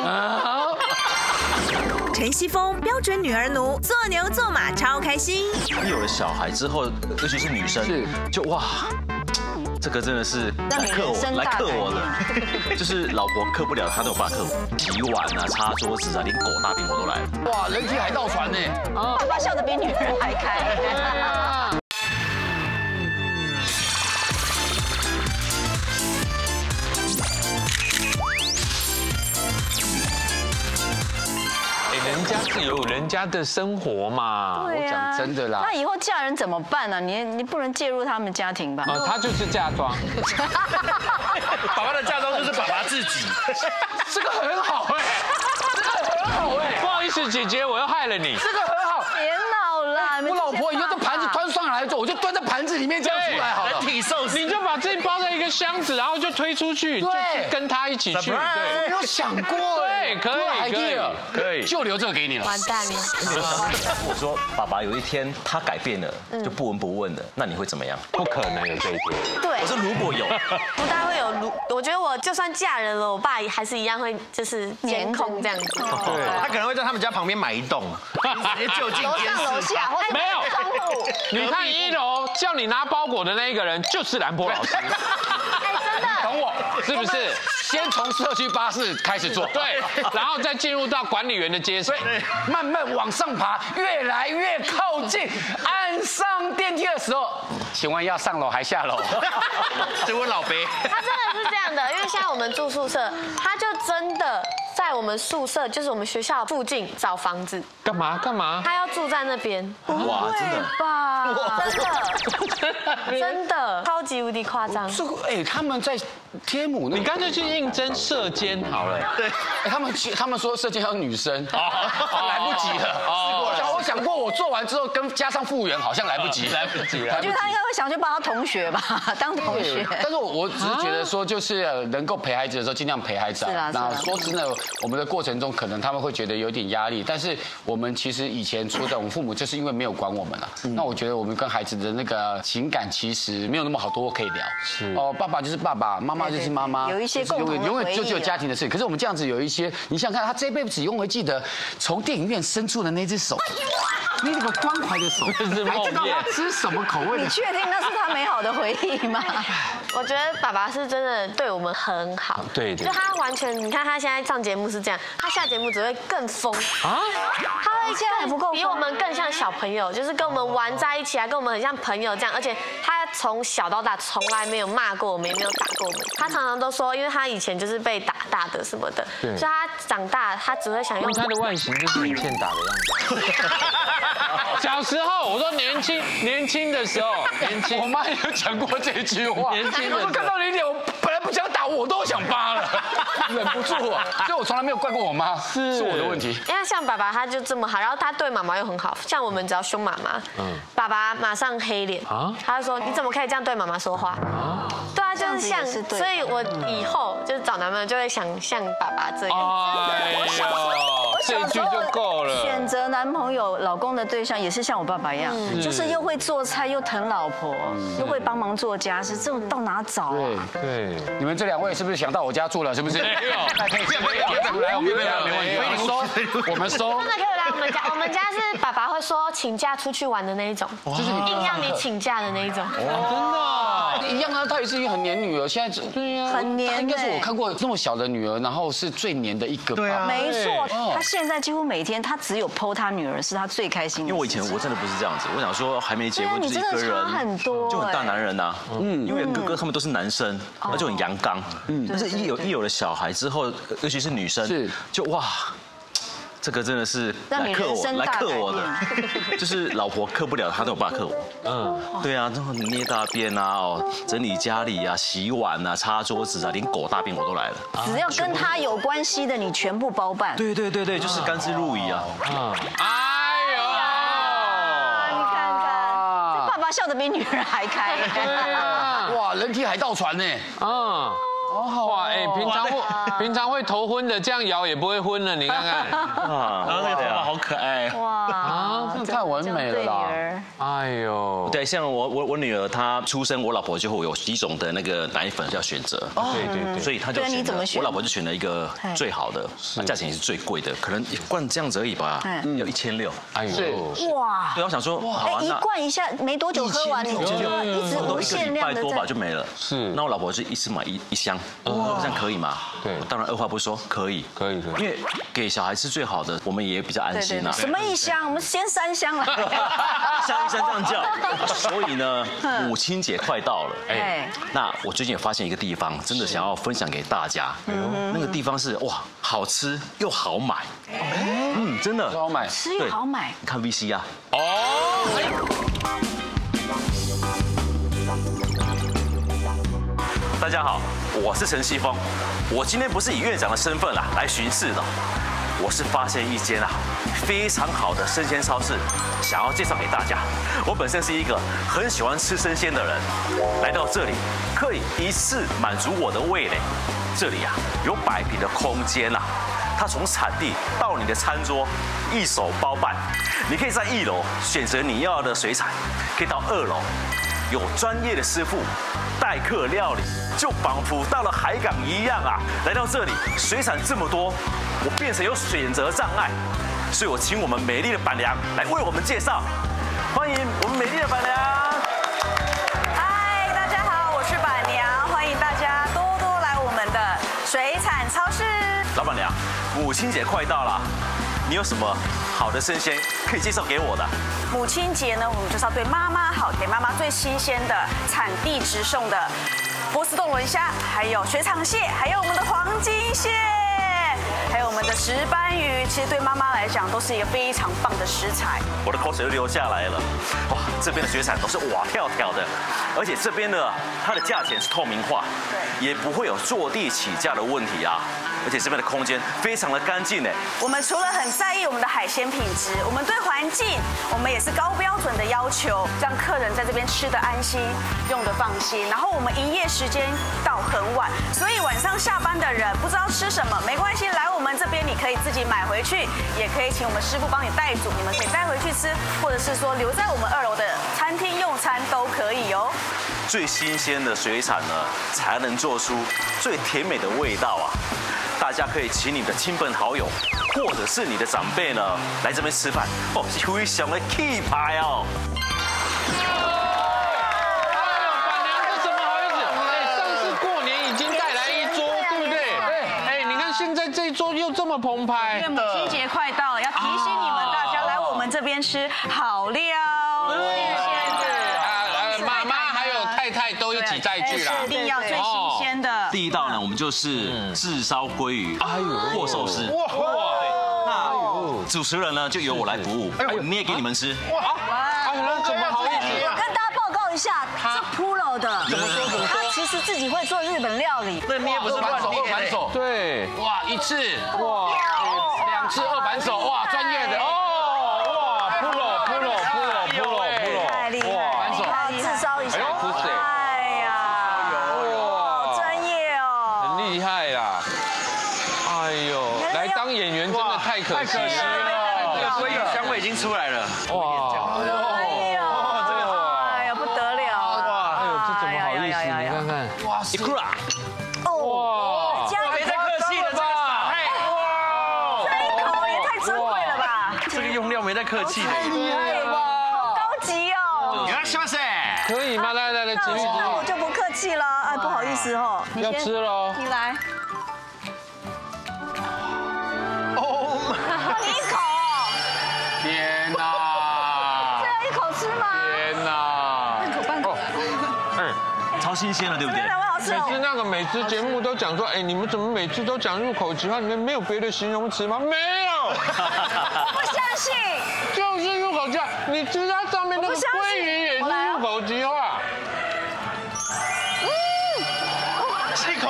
陈希峰标准女儿奴，做牛做马超开心。 有了小孩之后，尤其是女生， 是就哇。这个真的是来克我，来克我的，就是老婆克不了，他都有办法克我。洗碗啊，擦桌子啊，连狗大便我都来了。 哇，人体海盗船呢！ 哦，爸爸笑得比女人还开。 人家是有人家的生活嘛， 我讲真的啦。 那以后嫁人怎么办呢？你你不能介入他们家庭吧？ 啊，他就是嫁妆。 爸爸的嫁妆就是爸爸自己， 这个很好哎，这个很好哎。 不好意思，姐姐，我又害了你。 这个很好， 别闹啦！ 我老婆以后这盘子端上来之后，我就端在盘子里面这样出来好了。 人体寿司， 你就把这包在一个箱子，然后就推出去，就去跟他一起去。对， 我没有想过对，可以，可以，可以， 就留这个给你了。 完蛋了！ 我说爸爸有一天他改变了，就不闻不问了，那你会怎么样？ 不可能有这一天。 对， 我说如果有， 不大会有如，我觉得我就算嫁人了，我爸还是一样会就是监控这样子。 对， 他可能会在他们家旁边买一栋，直接就近监视。 楼下或者没有窗户。 你看一楼叫你拿包裹的那一个人就是兰博老师。 哎，真的。 等我， 是不是？ 先从社区巴士开始坐， 对，然后再进入到管理员的阶层， 慢慢往上爬，越来越靠近。按上电梯的时候，请问要上楼还下楼？ 这位老伯， 他真的是这样的，因为现在我们住宿舍，他就真的在我们宿舍，就是我们学校附近找房子。 干嘛干嘛？ 他要住在那边。 哇，真的吧？真的，真的，超级无敌夸张。 这个哎，他们在天母那， 你干脆去应征社监好了。 对， 他们他们说社监要女生，来不及了。我想我想过，我做完之后跟加上复原好像来不及， 来不及了。 我觉得他应该会想去帮他同学吧，当同学。 但是我我只是觉得说，就是能够陪孩子的时候，尽量陪孩子。 是啊。 那说真的，我们的过程中可能他们会觉得有点压力，但是我们其实以前说的，我们父母就是因为没有管我们了。那我觉得我们跟孩子的那个情感其实没有那么好多可以聊。是。哦，爸爸就是爸爸，妈妈就是妈妈。 有一些共同的回忆。 永远就只有家庭的事。可是我们这样子有一些，你想想看，他这辈子永远会记得从电影院伸出的那只手。那个关怀的手， 这是梦魇。 吃什么口味的？ 你确定那是他美好的回忆吗？ 我觉得爸爸是真的对我们很好， 对对， 就他完全，你看他现在上节目是这样，他下节目只会更疯啊，他会现在还不够，比我们更像小朋友，就是跟我们玩在一起啊，跟我们很像朋友这样，而且他从小到大从来没有骂过我们，也没有打过我们，他常常都说，因为他以前就是被打大的什么的，所以他长大他只会想用他的外形就是很欠打的样子。小时候，我说年轻年轻的时候，年轻， 我妈也有讲过这句话。 年轻的时候， 我看到你脸，我本来不想打，我都想扒了，忍不住啊。所以我从来没有怪过我妈，是我的问题。 因为像爸爸他就这么好，然后他对妈妈又很好，像我们只要凶妈妈，嗯，爸爸马上黑脸啊，他就说你怎么可以这样对妈妈说话啊？对啊，就是像，所以我以后就是找男朋友就会想像爸爸这样。 哎呦，这句就够了。 选择男朋友、老公的对象也是像我爸爸一样，就是又会做菜，又疼老婆，又会帮忙做家事，这种到哪找啊？ 对， 你们这两位是不是想到我家住了？是不是？没有，可以可以来我们家，没问题。可以收，我们收。 真的可以来我们家，我们家是爸爸会说请假出去玩的那一种，就是硬要你请假的那一种。 哦，真的，一样啊，他也是一个很黏女儿，现在对啊，很黏。 应该是我看过这么小的女儿，然后是最黏的一个。 对啊， 没错，他现在几乎每天他只有 po 他女儿是他最开心的。 因为我以前我真的不是这样子，我想说还没结婚就是一个人， 很多就很大男人呐。嗯，因为哥哥他们都是男生，那就很阳刚。嗯，但是一有一有了小孩之后，尤其是女生，是就哇。这个真的是来克我，来克我的，就是老婆克不了他都有办法克我。嗯，对啊，然后捏大便啊，哦，整理家里啊，洗碗啊，擦桌子啊，连狗大便我都来了。 只要跟他有关系的，你全部包办。 对对对对，就是甘之如饴啊。 哎呦， 你看看，这爸爸笑得比女儿还开。 哇，人体海盗船呢？嗯。 哇，哎，平常会平常会头昏的，这样摇也不会昏了，你看看。 啊，然后那个头发好可爱。哇， 啊，真的太完美了啦！ 哎呦， 对，像我我我女儿她出生，我老婆就会有几种的那个奶粉要选择。 对对对， 所以她就选了，我老婆就选了一个最好的，那价钱也是最贵的，可能一罐这样子而已吧，要一千六。哎呦， 哇！ 对，我想说， 哎，一罐一下没多久喝完，你就说一直无限量的， 多吧就没了。 是， 那我老婆是一次买一一箱。这样可以吗？对，当然二话不说，可以， 可以，可以。 因为给小孩吃最好的，我们也比较安心啊。 什么一箱？我们先三箱来。 一箱一箱这样叫。所以呢，母亲节快到了，哎，那我最近也发现一个地方，真的想要分享给大家。那个地方是哇，好吃又好买。嗯，真的。 好买， 吃又好买。 你看 V C 啊。哦。大家好，我是陈西峰。我今天不是以院长的身份啦来巡视的，我是发现一间啊非常好的生鲜超市，想要介绍给大家。我本身是一个很喜欢吃生鲜的人，来到这里可以一次满足我的味蕾。这里啊有百平的空间啦，它从产地到你的餐桌一手包办。你可以在一楼选择你要的水产，可以到二楼有专业的师傅代客料理，就仿佛到了海港一样啊！来到这里，水产这么多，我变成有选择障碍，所以我请我们美丽的板娘来为我们介绍。欢迎我们美丽的板娘。 嗨，大家好，我是板娘，欢迎大家多多来我们的水老板娘，母亲节快到了，你有什么好的生鲜可以介绍给我的？ 母亲节呢，我们就是要对妈妈好，给妈妈最新鲜的、产地直送的波士顿龙虾，还有雪场蟹，还有我们的黄金蟹。还有我们的石斑鱼，其实对妈妈来讲都是一个非常棒的食材。 我的口水都流下来了，哇，这边的雪产都是哇跳跳的，而且这边的它的价钱是透明化，对，也不会有坐地起价的问题啊。而且这边的空间非常的干净哎。 我们除了很在意我们的海鲜品质，我们对环境我们也是高标准的要求，让客人在这边吃得安心，用得放心。然后我们营业时间到很晚，所以晚上下班的人不知道吃什么没关系，来我们这边你可以自己买回去，也可以请我们师傅帮你带煮，你们可以带回去吃，或者是说留在我们二楼的餐厅用餐都可以哦。 最新鲜的水产呢，才能做出最甜美的味道啊！大家可以请你的亲朋好友，或者是你的长辈呢，来这边吃饭哦，非常的气派哦。 哎呦，板娘这怎么好意思？哎，上次过年已经带来一桌，对不对？对。哎，你看现在这一桌又这么澎湃。 因为母亲节快到了，要提醒你们大家来我们这边吃好料。 太太都一起再聚了， 一定要最新鲜的。 第一道呢，我们就是炙烧鲑鱼，哎呦，或寿司。哇，那主持人呢就由我来服务，我捏给你们吃。哇， 哎，那怎么好意思？ 我跟大家报告一下，是 Pro 的， 怎么说怎么说？ 他其实自己会做日本料理。 那捏不是乱捏， 二反手。 对， 哇，一次，哇，两次二反手，哇，专业的哦， 哇 ，Pro Pro Pro Pro Pro， 太厉害，反手自烧一下。哎呀，哇，专业哦， 很厉害啦！哎呦，来当演员真的太可惜了， 这个鲑鱼香味已经出来了。 哇， 哎呦，这个，哎呀，不得了！ 哇，哎呦，这怎么好意思？你看看，哇， 一库啦， 哦，加没太客气了吧？ 哇，这一口也太珍贵了吧！ 这个用料没太客气的， 厉害吧？好高级哦！ 有人喜欢谁？ 可以吗？来来来，子玉， 那我就不客气了，哎，不好意思哦， 要吃喽， 你来。 哦， 你一口哦！ 天哪！ 这样一口吃吗？ 天哪！ 半口半口。 哎， 超新鲜了，对不对？ 真的很好吃每次哦。 那个美食节目都讲说，哎，你们怎么每次都讲入口即化？你们没有别的形容词吗？没有。 不相信。 就是入口即化，你吃它上面那个鲑鱼也是入口即化。 吃一口。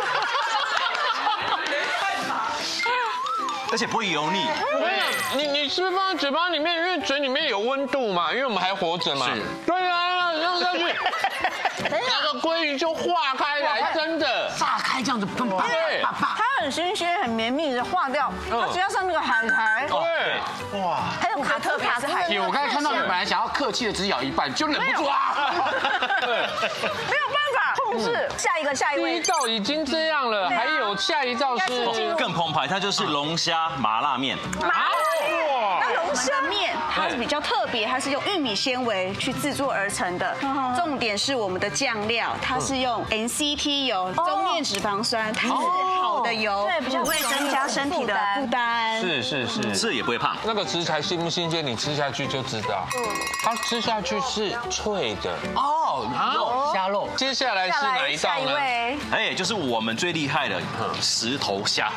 而且不会油腻。 你你是不是放在嘴巴里面，因为嘴里面有温度嘛，因为我们还活着嘛。 是。 对啊，让下去，那个鲑鱼就化开来，真的。 炸开这样子，砰砰对。 它很新鲜，很绵密的化掉，它加上那个海苔， 对。 哇， 还有卡特卡特海姐，我刚才看到你本来想要客气的只咬一半，就忍不住啊。 没有办法控制。下一个，下一第一位。 道已经这样了，还有下一道是更澎湃，它就是龙虾麻辣面。 麻那龙虾面它是比较特别，它是用玉米纤维去制作而成的。重点是我们的酱料，它是用 N C T 油，中链脂肪酸，它是好的油，对，比较不会增加身体的负担。 是是是， 吃也不会胖。 那个食材新不新鲜，你吃下去就知道。嗯，它吃下去是脆的。 哦，肉虾肉。 接下来是哪一道呢？ 哎，就是我们最厉害的石头虾。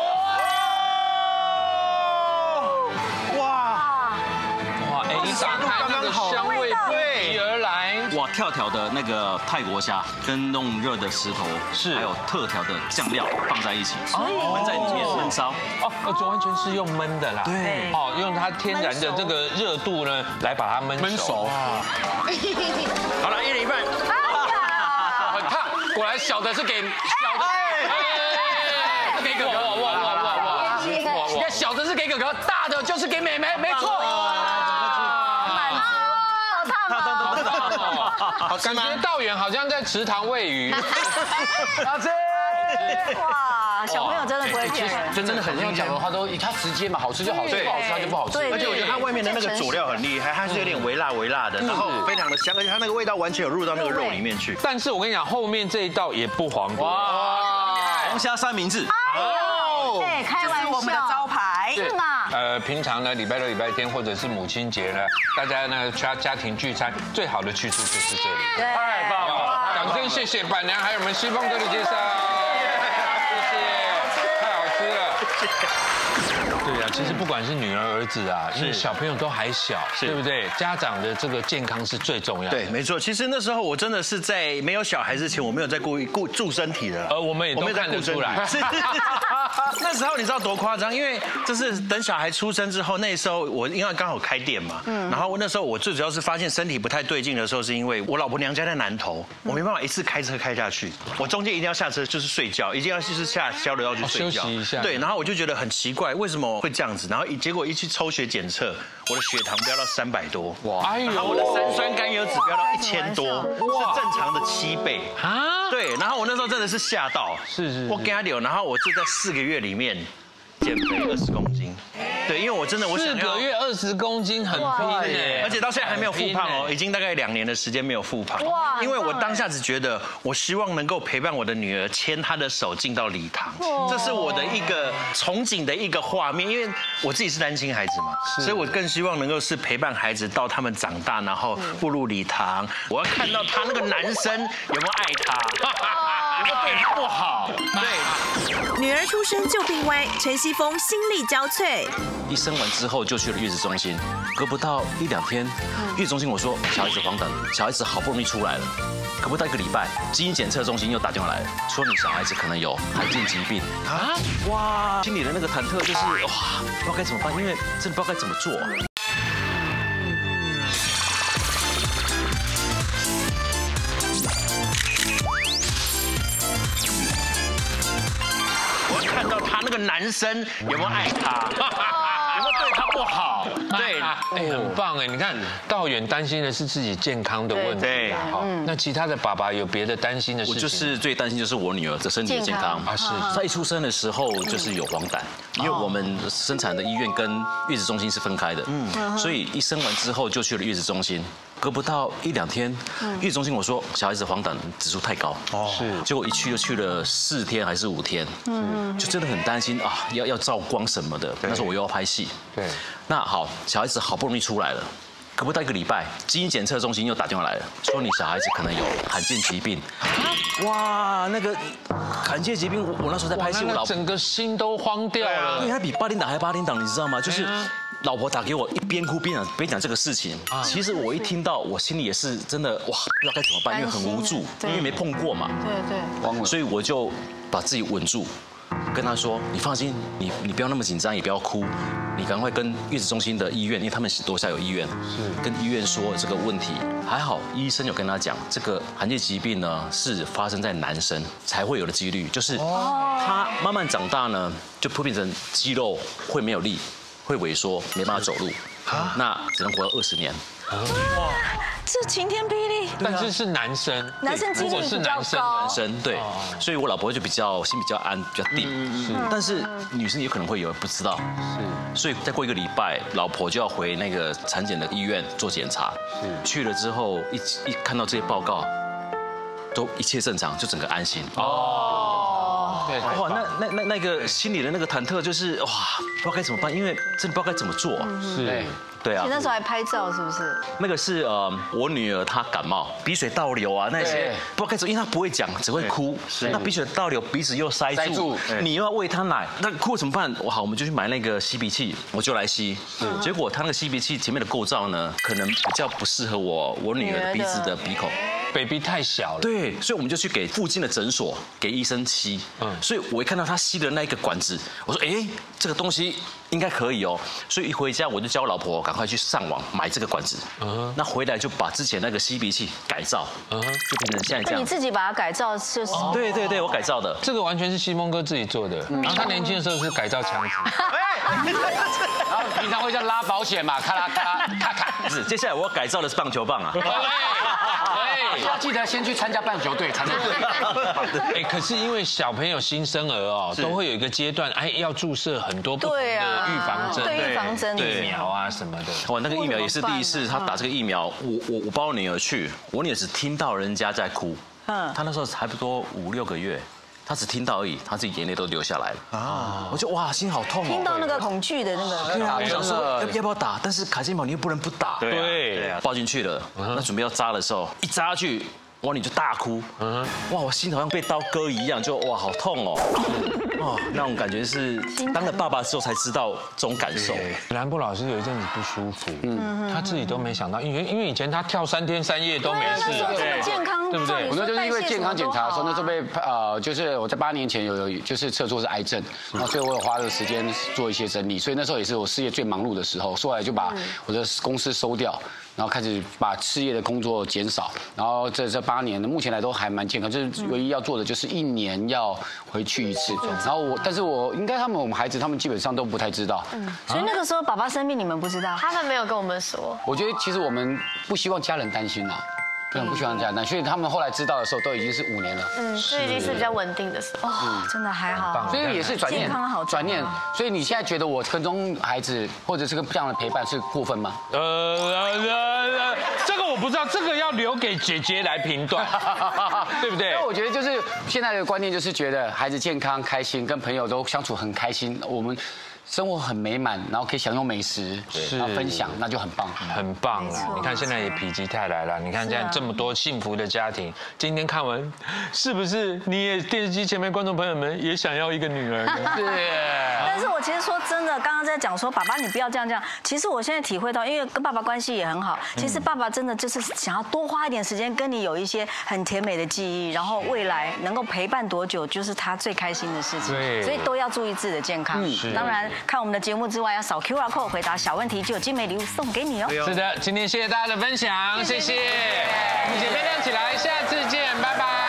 哇，哎，一打开那个香味扑鼻而来， 哇，跳跳的那个泰国虾跟弄热的石头是，还有特调的酱料放在一起，焖在里面焖烧。 哦，哦，这完全是用焖的啦。 对， 哦，用它天然的这个热度呢，来把它焖焖熟。 好了，一人一半。 很烫，果然小的是给小的，是给哥哥。哇哇哇哇哇！你看小的是给哥哥，大的就是给妹妹，没错。 感觉道远好像在池塘喂鱼。 好吃。 哇，小朋友真的不会骗人， 真的很像讲的话都，它直接嘛，好吃就好吃，不好吃它就不好吃。 而且我觉得它外面的那个佐料很厉害，它是有点微辣微辣的，然后非常的香，而且它那个味道完全有入到那个肉里面去。 但是我跟你讲，后面这一道也不遑多。 哇，龙虾三明治。 哦， 我们的招牌， 是吗？ 呃，平常呢，礼拜六、礼拜天或者是母亲节呢，大家呢家家庭聚餐最好的去处就是这里。 对， 太棒了！ 掌声谢谢板娘还有我们西风哥的介绍，谢谢，太好吃了。对啊，其实不管是女儿儿子啊，因为小朋友都还小，对不对？家长的这个健康是最重要的。 对，没错。其实那时候我真的是在没有小孩之前，我没有在顾顾顾身体的。 呃，我们也都看得出来。 那时候你知道多夸张？因为就是等小孩出生之后，那时候我因为刚好开店嘛，嗯，然后那时候我最主要是发现身体不太对劲的时候，是因为我老婆娘家在南投，我没办法一次开车开下去，我中间一定要下车就是睡觉，一定要就是下交流道去睡觉， 休息一下。 对，然后我就觉得很奇怪，为什么会这样子？然后一结果一去抽血检测，我的血糖飙到三百多，哇！然后我的三酸甘油脂飙到一千多，是正常的七倍啊！对，然后我那时候真的是吓到， 是是， 我跟他聊，然后我就在四个月里面减肥二十公斤。对，因为我真的我四个月二十公斤很拼耶， 而且到现在还没有复胖哦，已经大概两年的时间没有复胖。哇！因为我当下只觉得，我希望能够陪伴我的女儿牵她的手进到礼堂，这是我的一个憧憬的一个画面。因为我自己是单亲孩子嘛，所以我更希望能够是陪伴孩子到他们长大，然后步入礼堂。我要看到他那个男生有没有爱他，有没有对他不好。对， 女儿出生就病歪，陈西峰心力交瘁。 一生完之后就去了月子中心，隔不到一两天，月子中心我说小孩子黄疸，小孩子好不容易出来了，隔不到一个礼拜，基因检测中心又打电话来了，说你小孩子可能有罕见疾病啊！哇，心里的那个忐忑就是哇，不知道该怎么办，因为真的不知道该怎么做。 我要看到他那个男生有没有爱他。有没有对他不好？对， 哎，很棒哎！你看，道远担心的是自己健康的问题， 对， 好，那其他的爸爸有别的担心的事情？ 我就是最担心就是我女儿的身体的健康啊，是她一出生的时候就是有黄疸，因为我们生产的医院跟月子中心是分开的，嗯，所以一生完之后就去了月子中心。隔不到一两天，月子中心我说小孩子黄疸指数太高，哦，是，结果一去就去了四天还是五天，嗯，就真的很担心啊，要要照光什么的，那时候我又要拍戏，对，那好，小孩子好不容易出来了，隔不到一个礼拜，基因检测中心又打电话来了，说你小孩子可能有罕见疾病，哇，那个罕见疾病，我我那时候在拍戏，我老整个心都慌掉了， 对，他比八点档还八点档，你知道吗？就是。老婆打给我，一边哭边讲边讲这个事情。其实我一听到，我心里也是真的哇，不知道该怎么办，因为很无助，因为没碰过嘛。 对对。 所以我就把自己稳住，跟他说：“你放心，你你不要那么紧张，也不要哭，你赶快跟月子中心的医院，因为他们楼下有医院，是跟医院说这个问题。还好医生有跟他讲，这个罕见疾病呢是发生在男生才会有的几率，就是他慢慢长大呢，就会变成肌肉会没有力。”会萎缩，没办法走路，那只能活到二十年。 哇，这晴天霹雳！ 但是是男生， 男生几率比较高。 男生对，所以我老婆就比较心比较安，比较定。是，但是女生有可能会有不知道。是，所以再过一个礼拜，老婆就要回那个产检的医院做检查。是，去了之后一一看到这些报告，都一切正常，就整个安心。哦。哇，那那那那个心里的那个忐忑就是哇，不知道该怎么办，因为真的不知道该怎么做。是，对啊。 你那时候还拍照是不是？ 那个是呃，我女儿她感冒，鼻水倒流啊那些，不知道该怎么，因为她不会讲，只会哭。是。那鼻水倒流，鼻子又塞住，你又要喂她奶，那哭怎么办？哇，好，我们就去买那个吸鼻器，我就来吸。结果她那个吸鼻器前面的构造呢，可能比较不适合我我女儿的鼻子的鼻孔。 baby 太小了， 对，所以我们就去给附近的诊所给医生吸。嗯，所以我一看到他吸的那一个管子，我说，哎，这个东西应该可以哦。所以一回家我就叫我老婆赶快去上网买这个管子。嗯，那回来就把之前那个吸鼻器改造，嗯，就变成现在这样。 你自己把它改造就是？ 对对对，我改造的。 这个完全是西蒙哥自己做的。然后他年轻的时候是改造枪子。 然后平常会叫拉保险嘛，咔啦咔啦咔咔。 不是，接下来我要改造的是棒球棒啊。 对，要记得先去参加棒球队才能对。 哎，可是因为小朋友新生儿哦，都会有一个阶段，哎，要注射很多不同的预防针、 对预防针、 疫苗啊什么的。 哇，那个疫苗也是第一次，他打这个疫苗，我我我抱我女儿去，我女儿只听到人家在哭，嗯，她那时候差不多五六个月。 他只听到而已，他自己眼泪都流下来了啊！我就哇，心好痛哦。 听到那个恐惧的那个， 对啊，我想说要要不要打，但是卡金宝你又不能不打， 对对啊，抱进去了，那准备要扎的时候，一扎下去。哇，你就大哭，嗯，哇，我心好像被刀割一样，就哇，好痛哦，哦，那种感觉是当了爸爸之后才知道这种感受。 兰博老师有一阵子不舒服，嗯，他自己都没想到，因为因为以前他跳三天三夜都没事， 对，健康， 对不对？ 我那就是因为健康检查的时候，那时候被呃，就是我在八年前有有就是测出是癌症，然后所以我有花了时间做一些整理，所以那时候也是我事业最忙碌的时候，后来就把我的公司收掉。然后开始把事业的工作减少，然后这这八年呢，目前来都还蛮健康，就是唯一要做的就是一年要回去一次。然后我，但是我应该他们我们孩子他们基本上都不太知道。 嗯，所以那个时候爸爸生病你们不知道？ 他们没有跟我们说。 我觉得其实我们不希望家人担心啊。对，不希望这样，所以他们后来知道的时候都已经是五年了。 嗯，这已经是比较稳定的时候。 哦，真的还好。 所以也是转念， 健康好转念。所以你现在觉得我跟踪孩子或者是个这样的陪伴是过分吗？呃呃，这个我不知道，这个要留给姐姐来评断，对不对？ 因为我觉得就是现在的观念就是觉得孩子健康开心，跟朋友都相处很开心，我们。生活很美满，然后可以享用美食，然后分享，那就很棒， 很棒了。你看现在也否极泰来了，你看现在这么多幸福的家庭，今天看完，是不是你也电视机前面观众朋友们也想要一个女儿呢？ 对。但是我其实说真的，刚刚在讲说爸爸你不要这样这样，其实我现在体会到，因为跟爸爸关系也很好，其实爸爸真的就是想要多花一点时间跟你有一些很甜美的记忆，然后未来能够陪伴多久，就是他最开心的事情。对。所以都要注意自己的健康。嗯。当然。看我们的节目之外，要扫 Q R code 回答小问题，就有精美礼物送给你哦。 是的，今天谢谢大家的分享，谢谢，一起分享起来，下次见，拜拜。